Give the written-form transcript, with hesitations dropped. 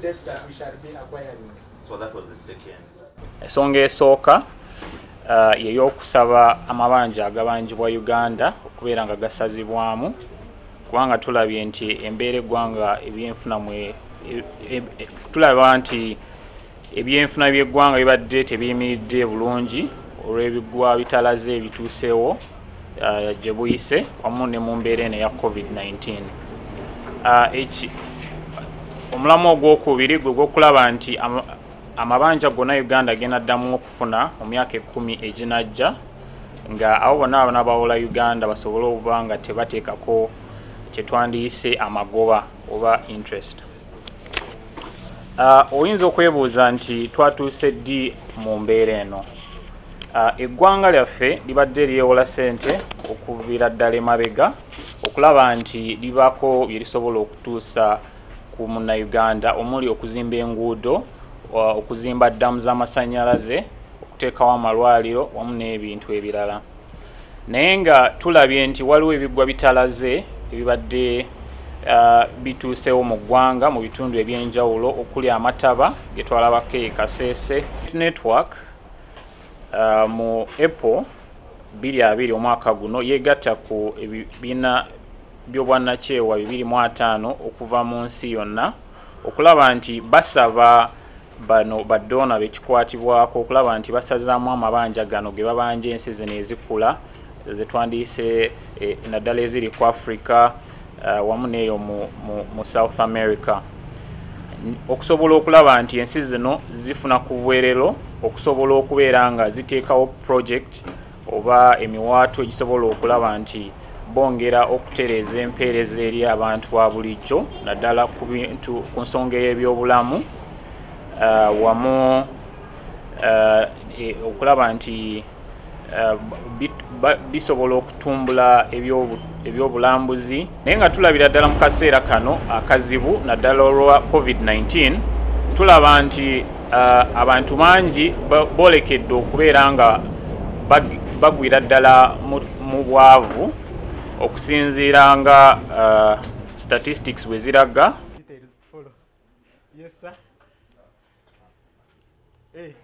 dates that we shall be acquiring. So that was the second. Ensonga esooka y'okusaba amabanja agabanjibwa Uganda okubeera nga gasazibwamu kubanga tulabye nti embeera eggwanga ebyenfuna tulaba nti ebyenfuna by'eggwanga bibadde tebiyimiridde bulungi olw'ebigwa bitalaze ebituuseewo gye buyise wamu ne mu mbeera eno eya COVID-19. Omulamu ogwokubiri gwe gw'okulaba nti amabanja gonna Uganda genaddamu okufuna mu myaka 10 eginajja nga abo bonna abanabawola Uganda basobole okuba nga tebateekako kyetwandiyise amagoba oba interest. Oyinza okwebuuza nti twatuuse ddi mu mbeera eno. Eggwanga lyaffe libadde lyewola ssente okuviira ddala emabega okulaba nti libaako bye lisobola okutuusa ku Munnayuganda omuli okuzimba enguudo, okuzimba ddamu z'amasannyalaze, okuteekawo amalwaliro wamu n'ebintu ebirala. Naye nga tulabye nti waliwo ebiggwa bitalaze ebibadde bituusewo mu ggwanga mu bitundu ebyenjawulo okuli amataba ge twalabako e Kasese network mu April 2020 omwaka guno yeegatta ku ebibiina by'obwannakyewa 205 okuva mu nsi yonna okulaba nti basaba bano baddona bekikwatibwako okulaba nti basazaamu amabanja gano ge babanja ensi zino ezikula ze twandiyise naddala eziri ku Africa wamu n'eyo mu South America okusobola okulaba nti ensi zino zifuna ku bwerero okusobola okubeera nga ziteekawo project oba emiwaato egisobola okulaba nti bongera okutereeza empeereza eri abantu ba bulijjo naddala ku nsonga y'ebyobulamu wamu okulaba nti bisobola okutumbula ebyobulambuzi naye nga tulabira ddala mu kaseera kano akazibu naddala olwa COVID-19 tulaba nti abantu bangi boolekedde okubeera nga bagwira ddala mu bwavu okusinziira nga statistics bwe ziraga. Yes, sir. Hey.